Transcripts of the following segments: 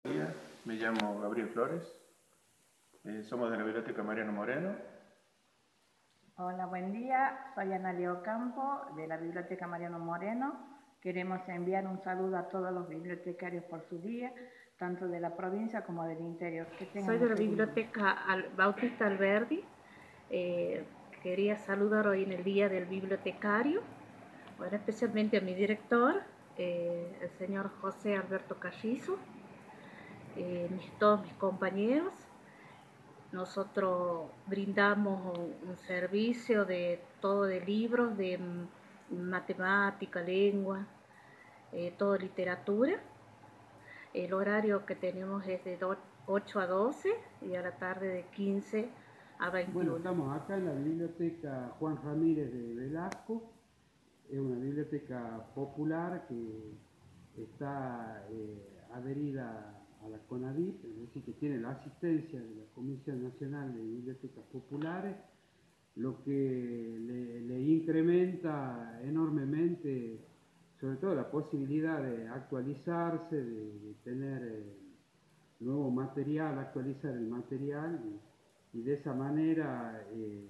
Me llamo Gabriel Flores, somos de la Biblioteca Mariano Moreno. Hola, buen día, soy Analia Ocampo de la Biblioteca Mariano Moreno. Queremos enviar un saludo a todos los bibliotecarios por su día, tanto de la provincia como del interior. Soy de la Biblioteca Bautista Alberdi. Quería saludar hoy en el Día del Bibliotecario, bueno, especialmente a mi director, el señor José Alberto Carrizo, todos mis compañeros. Nosotros brindamos un servicio de todo de libros, de matemática, lengua, todo literatura. El horario que tenemos es de 8 a 12 y a la tarde de 15 a 21. Bueno, estamos acá en la biblioteca Juan Ramírez de Velasco. Es una biblioteca popular que está adherida a la CONADIP, es decir, que tiene la asistencia de la Comisión Nacional de Bibliotecas Populares, lo que le incrementa enormemente, sobre todo la posibilidad de actualizarse, de tener nuevo material, actualizar el material y de esa manera,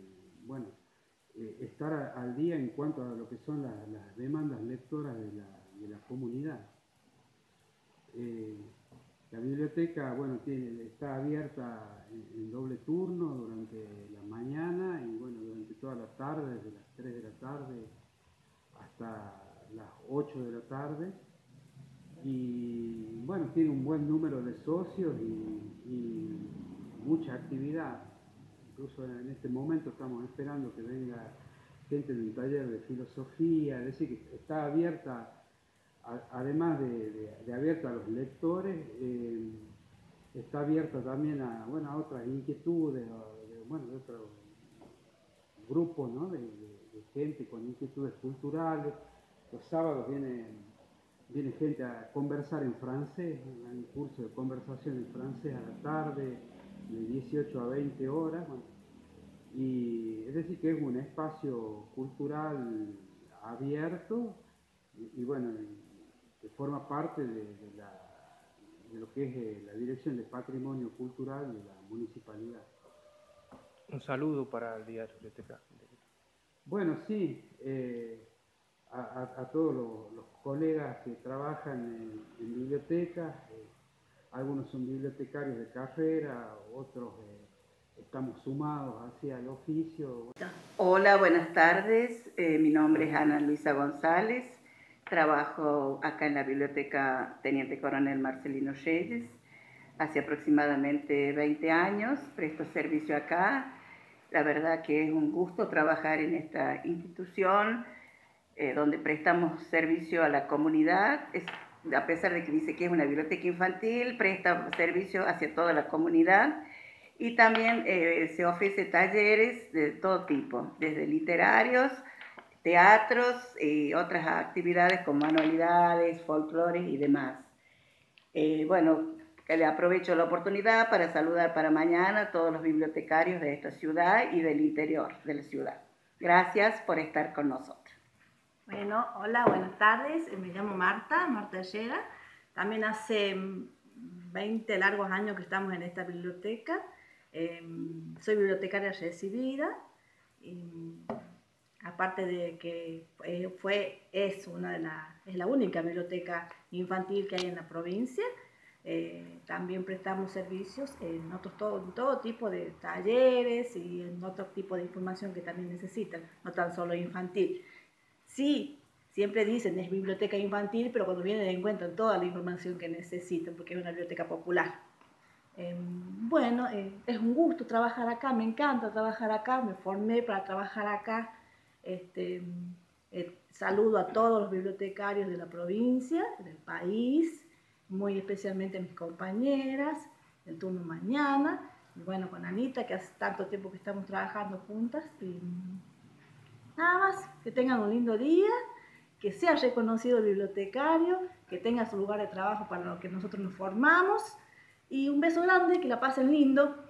estar al día en cuanto a lo que son las demandas lectoras de la comunidad. La biblioteca, está abierta en doble turno durante la mañana y durante toda la tarde, desde las 3 de la tarde hasta las 8 de la tarde. Y tiene un buen número de socios y mucha actividad. Incluso en este momento estamos esperando que venga gente de un taller de filosofía, es decir, que está abierta, además de abierta a los lectores, está abierta también a otras inquietudes, de otros grupos, ¿no? de gente con inquietudes culturales. Los sábados viene gente a conversar en francés, hay un curso de conversación en francés a la tarde, de 18 a 20 horas, y es decir que es un espacio cultural abierto y que forma parte de lo que es la Dirección de Patrimonio Cultural de la Municipalidad. Un saludo para el Día de la Biblioteca. Bueno, sí, a todos los colegas que trabajan en bibliotecas, algunos son bibliotecarios de carrera, otros estamos sumados hacia el oficio. Hola, buenas tardes. Mi nombre es Ana Luisa González. Trabajo acá en la Biblioteca Teniente Coronel Marcelino Reyes. Hace aproximadamente 20 años presto servicio acá. La verdad que es un gusto trabajar en esta institución donde prestamos servicio a la comunidad. A pesar de que dice que es una biblioteca infantil, presta servicio hacia toda la comunidad. Y también se ofrece talleres de todo tipo, desde literarios, teatros y otras actividades como manualidades, folclores y demás. Que le aprovecho la oportunidad para saludar para mañana a todos los bibliotecarios de esta ciudad y del interior de la ciudad. Gracias por estar con nosotros. Bueno, hola, buenas tardes. Me llamo Marta Ayera. También hace 20 largos años que estamos en esta biblioteca. Soy bibliotecaria recibida. Aparte de que es la única biblioteca infantil que hay en la provincia. También prestamos servicios en todo tipo de talleres y en otro tipo de información que también necesitan, no tan solo infantil. Sí, siempre dicen es biblioteca infantil, pero cuando vienen encuentran toda la información que necesitan porque es una biblioteca popular. Es un gusto trabajar acá, me encanta trabajar acá, me formé para trabajar acá. Saludo a todos los bibliotecarios de la provincia, del país, muy especialmente a mis compañeras del turno mañana, y con Anita, que hace tanto tiempo que estamos trabajando juntas. Y nada más, que tengan un lindo día, que sea reconocido el bibliotecario, que tenga su lugar de trabajo para lo que nosotros nos formamos, y un beso grande, que la pasen lindo.